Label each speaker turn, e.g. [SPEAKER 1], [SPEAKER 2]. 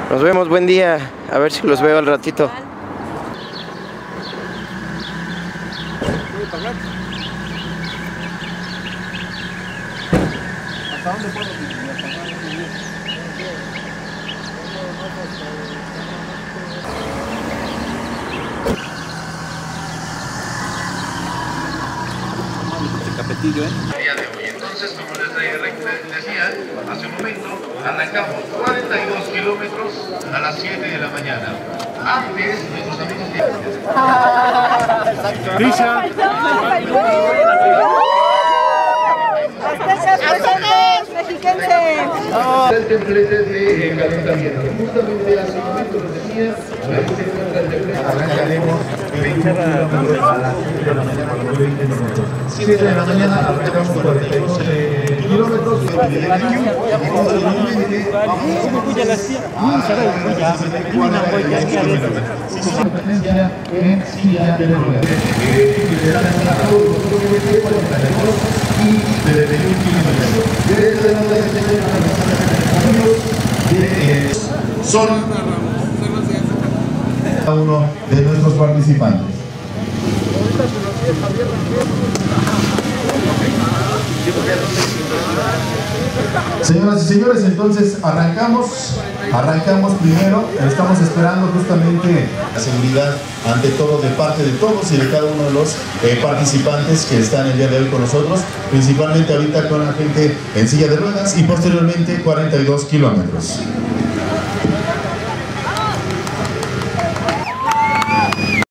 [SPEAKER 1] Nos vemos, buen día. A ver si los veo al ratito.
[SPEAKER 2] ¿Hasta dónde puedo subir? Capetillo,
[SPEAKER 3] Día de hoy. Entonces, como les decía hace un momento, arrancamos 42 kilómetros a las 7 de la mañana. Antes, nuestros amigos el templete de calentamiento. Justamente hace un momento nos decía, ahí se encuentra el templete. Arrancaremos 20 kilómetros a las 7 de la mañana. 7 de la mañana arrancamos 42 kilómetros. Competencia en silla de ruedas. Y de 21 kilómetros. Son cada uno de nuestros participantes. Señoras y señores, entonces arrancamos primero. Estamos esperando justamente la seguridad ante todo de parte de todos y de cada uno de los participantes que están el día de hoy con nosotros, principalmente ahorita con la gente en silla de ruedas y posteriormente 42 kilómetros.